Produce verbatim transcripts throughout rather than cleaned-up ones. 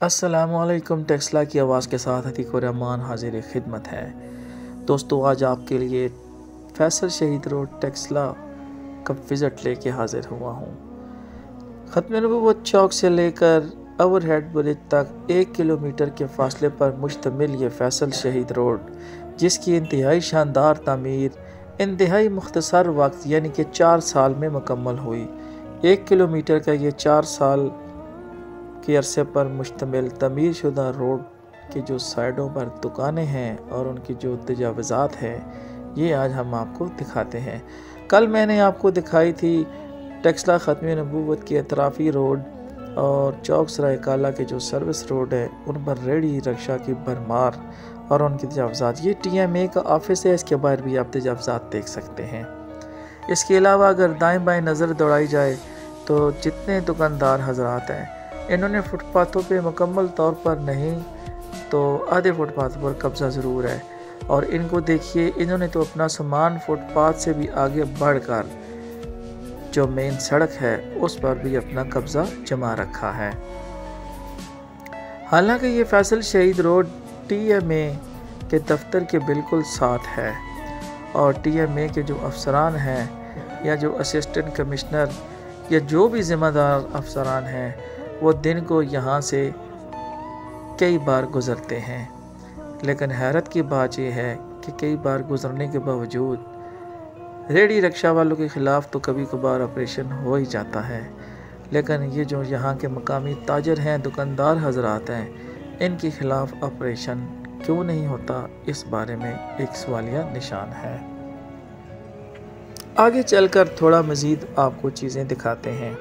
السلام علیکم، ٹیکسلا کی آواز کے ساتھ عتیق الرحمان حاضر خدمت ہے۔ دوستو، آج آپ کے لیے فیصل شہید روڈ ٹیکسلا کا وزٹ لے کے حاضر ہوا ہوں۔ ختم نبوت چوک سے لے کر اوور ہیڈ برج تک ایک کلومیٹر کے فاصلے پر مشتمل یہ فیصل شہید روڈ، جس کی انتہائی شاندار تعمیر انتہائی مختصر وقت یعنی کہ چار سال میں مکمل ہوئی۔ ایک کلومیٹر کا یہ چار سال کے عرصے پر مشتمل تعمیر شدہ روڈ کے جو سائڈوں پر دکانیں ہیں اور ان کی جو تجاوزات ہیں، یہ آج ہم آپ کو دکھاتے ہیں۔ کل میں نے آپ کو دکھائی تھی ٹیکسلا ختم نبوت کے اطرافی روڈ اور چوک سرائے کالا کے جو سروس روڈ ہے، ان پر ریڑھی رکشہ کی بھرمار اور ان کی تجاوزات۔ یہ ٹی ایم اے کا آفس ہے، اس کے باہر بھی آپ تجاوزات دیکھ سکتے ہیں۔ اس کے علاوہ اگر دائیں بائیں نظر دوڑائی جائے تو جتنے دکاندار حضرات ہیں، انہوں نے فٹ پاتھوں پہ مکمل طور پر نہیں تو آدھے فٹ پاتھ پر قبضہ ضرور ہے، اور ان کو دیکھیے، انہوں نے تو اپنا سامان فٹ پاتھ سے بھی آگے بڑھ کر جو مین سڑک ہے اس پر بھی اپنا قبضہ جما رکھا ہے۔ حالانکہ یہ فیصل شہید روڈ ٹی ایم اے کے دفتر کے بالکل ساتھ ہے، اور ٹی ایم اے کے جو افسران ہیں یا جو اسسٹنٹ کمشنر یا جو بھی ذمہ دار افسران ہیں، وہ دن کو یہاں سے کئی بار گزرتے ہیں، لیکن حیرت کی بات یہ ہے کہ کئی بار گزرنے کے باوجود ریڑھی رکشہ والوں کے خلاف تو کبھی کبھار آپریشن ہو ہی جاتا ہے، لیکن یہ جو یہاں کے مقامی تاجر ہیں، دکاندار حضرات ہیں، ان کے خلاف آپریشن کیوں نہیں ہوتا، اس بارے میں ایک سوالیہ نشان ہے۔ آگے چل کر تھوڑا مزید آپ کو چیزیں دکھاتے ہیں۔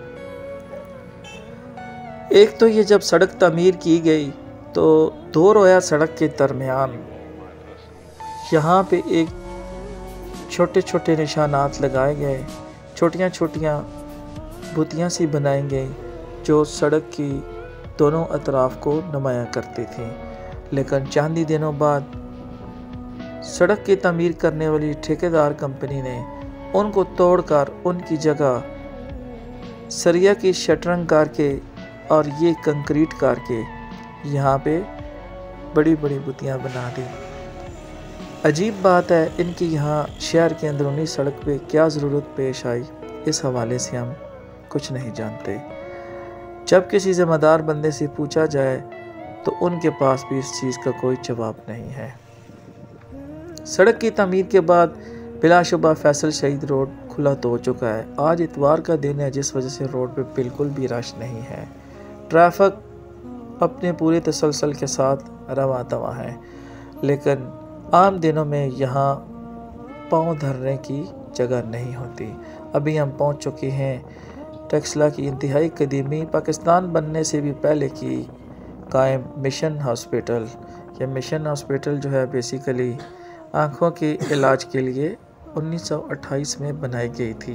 ایک تو یہ جب سڑک تعمیر کی گئی تو دو رویا سڑک کے درمیان یہاں پہ ایک چھوٹے چھوٹے نشانات لگائے گئے، چھوٹیاں چھوٹیاں بتیاں سی بنائی گئی جو سڑک کی دونوں اطراف کو نمایاں کرتی تھیں، لیکن چند ہی دنوں بعد سڑک کی تعمیر کرنے والی ٹھیکیدار کمپنی نے ان کو توڑ کر ان کی جگہ سریا کی شٹرنگ کر کے اور یہ کنکریٹ کر کے یہاں پہ بڑی بڑی بتیاں بنا دی۔ عجیب بات ہے، ان کی یہاں شہر کے اندرونی سڑک پہ کیا ضرورت پیش آئی، اس حوالے سے ہم کچھ نہیں جانتے۔ جب کسی ذمہ دار بندے سے پوچھا جائے تو ان کے پاس بھی اس چیز کا کوئی جواب نہیں ہے۔ سڑک کی تعمیر کے بعد بلا شبہ فیصل شہید روڈ کھلا تو ہو چکا ہے۔ آج اتوار کا دن ہے، جس وجہ سے روڈ پہ بالکل بھی رش نہیں ہے۔ ٹریفک اپنے پورے تسلسل کے ساتھ رواں دواں ہے، لیکن عام دنوں میں یہاں پاؤں دھرنے کی جگہ نہیں ہوتی۔ ابھی ہم پہنچ چکے ہیں ٹیکسلا کی انتہائی قدیمی، پاکستان بننے سے بھی پہلے کی قائم مشن ہاسپٹل۔ یہ مشن ہاسپٹل جو ہے بیسیکلی آنکھوں کے علاج کے لیے انیس سو اٹھائیس میں بنائی گئی تھی۔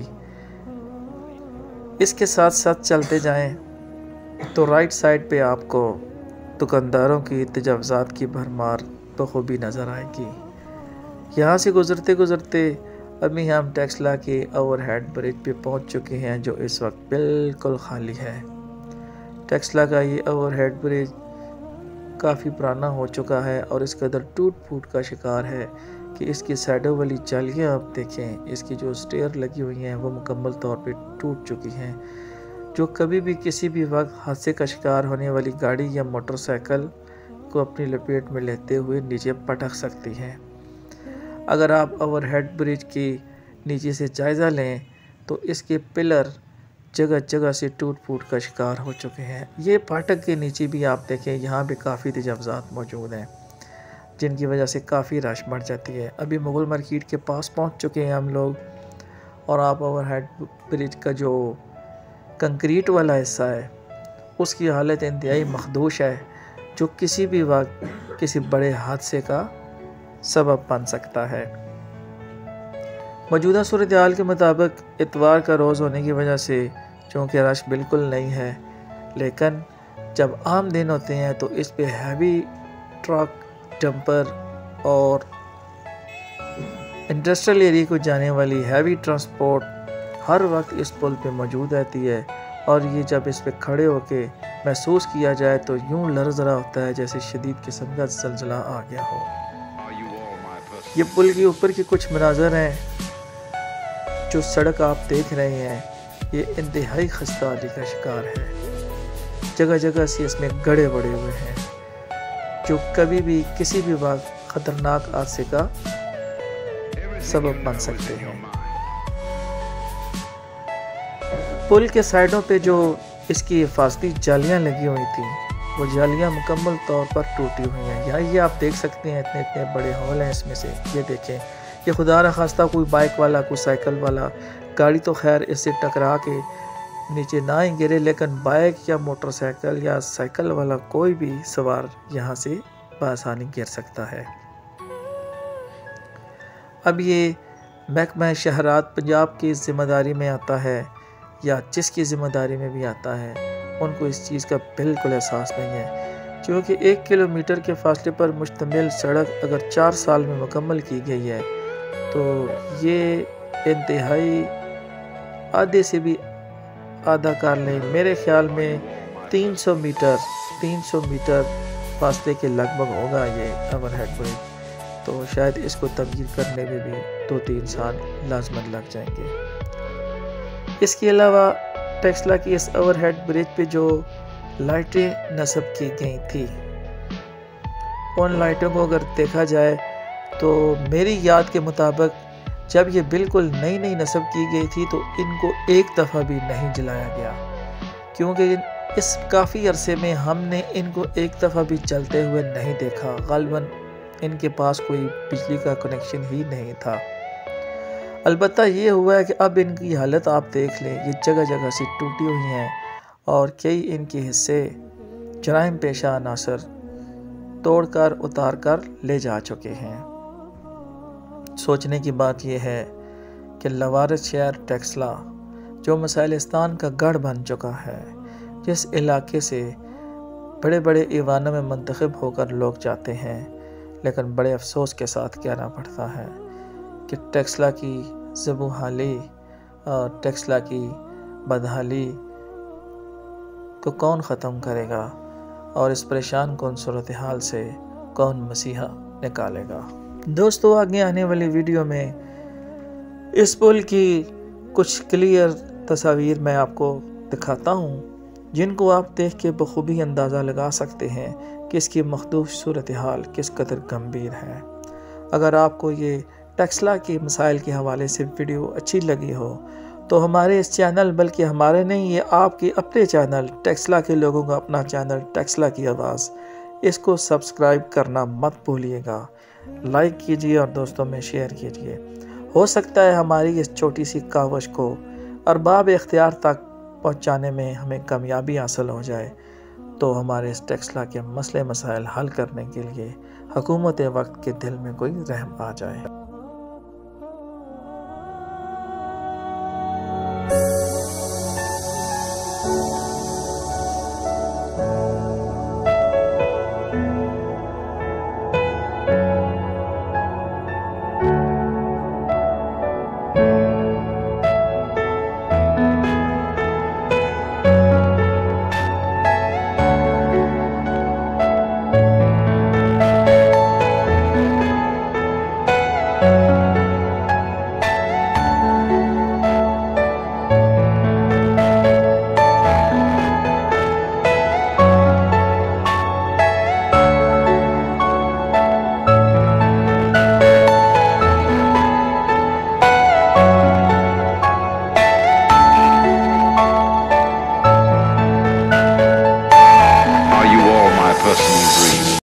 اس کے ساتھ ساتھ چلتے جائیں تو رائٹ سائڈ پہ آپ کو دکانداروں کی تجاوزات کی بھرمار بخوبی نظر آئے گی۔ یہاں سے گزرتے گزرتے ابھی ہم ٹیکسلا کے اوور ہیڈ برج پہ پہنچ چکے ہیں، جو اس وقت بالکل خالی ہے۔ ٹیکسلا کا یہ اوور ہیڈ برج کافی پرانا ہو چکا ہے اور اس قدر ٹوٹ پھوٹ کا شکار ہے کہ اس کی سائڈوں والی جالیاں آپ دیکھیں، اس کی جو سٹیئر لگی ہوئی ہیں وہ مکمل طور پہ ٹوٹ چکی ہیں، جو کبھی بھی کسی بھی وقت حادثے کا شکار ہونے والی گاڑی یا موٹر سائیکل کو اپنی لپیٹ میں لیتے ہوئے نیچے پٹک سکتی ہیں۔ اگر آپ اوور ہیڈ برج کی نیچے سے جائزہ لیں تو اس کے پلر جگہ جگہ سے ٹوٹ پھوٹ کا شکار ہو چکے ہیں۔ یہ پھاٹک کے نیچے بھی آپ دیکھیں، یہاں پہ کافی تجاوزات موجود ہیں، جن کی وجہ سے کافی رش بڑھ جاتی ہے۔ ابھی مغل مارکیٹ کے پاس پہنچ چکے ہیں ہم لوگ، اور آپ اوور ہیڈ برج کا جو کنکریٹ والا حصہ ہے اس کی حالت انتہائی مخدوش ہے، جو کسی بھی وقت کسی بڑے حادثے کا سبب بن سکتا ہے۔ موجودہ صورتحال کے مطابق اتوار کا روز ہونے کی وجہ سے چونکہ رش بالکل نہیں ہے، لیکن جب عام دن ہوتے ہیں تو اس پہ ہیوی ٹرک، ڈمپر اور انڈسٹریل ایریا کو جانے والی ہیوی ٹرانسپورٹ ہر وقت اس پل پہ موجود رہتی ہے، اور یہ جب اس پہ کھڑے ہو کے محسوس کیا جائے تو یوں لرز رہا ہوتا ہے جیسے شدید قسم کا زلزلہ آ گیا ہو۔ یہ پل کے اوپر کے کچھ مناظر ہیں۔ جو سڑک آپ دیکھ رہے ہیں یہ انتہائی خستہ حالی کا شکار ہے۔ جگہ جگہ سے اس میں گڑھے بڑے ہوئے ہیں جو کبھی بھی کسی بھی وقت خطرناک حادثے کا سبب بن سکتے ہیں۔ پل کے سائڈوں پہ جو اس کی حفاظتی جالیاں لگی ہوئی تھیں وہ جالیاں مکمل طور پر ٹوٹی ہوئی ہیں۔ یہاں یہ آپ دیکھ سکتے ہیں اتنے اتنے بڑے ہول ہیں اس میں سے۔ یہ دیکھیں، یہ خدا نہ خواستہ کوئی بائک والا، کوئی سائیکل والا گاڑی تو خیر اس سے ٹکرا کے نیچے نہ ہی گرے، لیکن بائک یا موٹر سائیکل یا سائیکل والا کوئی بھی سوار یہاں سے بآسانی گر سکتا ہے۔ اب یہ محکمہ شہرات پنجاب کی ذمہ داری میں آتا ہے یا جس کی ذمہ داری میں بھی آتا ہے، ان کو اس چیز کا بالکل احساس نہیں ہے، کیونکہ ایک کلومیٹر کے فاصلے پر مشتمل سڑک اگر چار سال میں مکمل کی گئی ہے تو یہ انتہائی آدھے سے بھی آدھا کار لیں، میرے خیال میں تین سو میٹر تین سو میٹر فاصلے کے لگ بھگ ہوگا یہ اوور ہیڈ برج، تو شاید اس کو تبدیل کرنے میں بھی دو تین سال لازمن لگ جائیں گے۔ اس کے علاوہ ٹیکسلا کی اس اوور ہیڈ برج پہ جو لائٹیں نصب کی گئی تھی، ان لائٹوں کو اگر دیکھا جائے تو میری یاد کے مطابق جب یہ بالکل نئی نئی نصب کی گئی تھی تو ان کو ایک دفعہ بھی نہیں جلایا گیا، کیونکہ اس کافی عرصے میں ہم نے ان کو ایک دفعہ بھی جلتے ہوئے نہیں دیکھا۔ غالباً ان کے پاس کوئی بجلی کا کنیکشن ہی نہیں تھا۔ البتہ یہ ہوا ہے کہ اب ان کی حالت آپ دیکھ لیں، یہ جگہ جگہ سے ٹوٹی ہوئی ہیں اور کئی ان کے حصے جرائم پیشہ عناصر توڑ کر اتار کر لے جا چکے ہیں۔ سوچنے کی بات یہ ہے کہ لوارس شہر ٹیکسلا جو مسائلستان کا گڑھ بن چکا ہے، جس علاقے سے بڑے بڑے ایوانوں میں منتخب ہو کر لوگ جاتے ہیں، لیکن بڑے افسوس کے ساتھ کہنا پڑتا ہے کہ ٹیکسلا کی زبوں حالی اور ٹیکسلا کی بدحالی کو کون ختم کرے گا اور اس پریشان کن صورتحال سے کون مسیحا نکالے گا۔ دوستو، آگے آنے والی ویڈیو میں اس پل کی کچھ کلیئر تصاویر میں آپ کو دکھاتا ہوں جن کو آپ دیکھ کے بخوبی اندازہ لگا سکتے ہیں کہ اس کی مخدوش صورتحال کس قدر گمبھیر ہے۔ اگر آپ کو یہ ٹیکسلا کے مسائل کے حوالے سے ویڈیو اچھی لگی ہو تو ہمارے اس چینل، بلکہ ہمارے نہیں، یہ آپ کے اپنے چینل ٹیکسلا کے لوگوں کا اپنا چینل ٹیکسلا کی آواز، اس کو سبسکرائب کرنا مت بھولیے گا، لائک کیجئے اور دوستوں میں شیئر کیجئے۔ ہو سکتا ہے ہماری اس چھوٹی سی کاوش کو ارباب اختیار تک پہنچانے میں ہمیں کامیابی حاصل ہو جائے تو ہمارے اس ٹیکسلا کے مسئلے مسائل حل کرنے کے لیے حکومت وقت کے دل میں کوئی رحم آ جائے۔